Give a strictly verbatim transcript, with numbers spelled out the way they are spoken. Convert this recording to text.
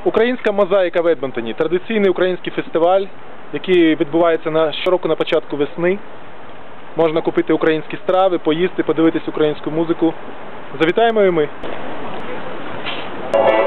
Українська мозаїка в Едмонтоні – традиційний український фестиваль, який відбувається на, щороку на початку весни. Можна купити українські страви, поїсти, подивитись українську музику. Завітаємо і ми!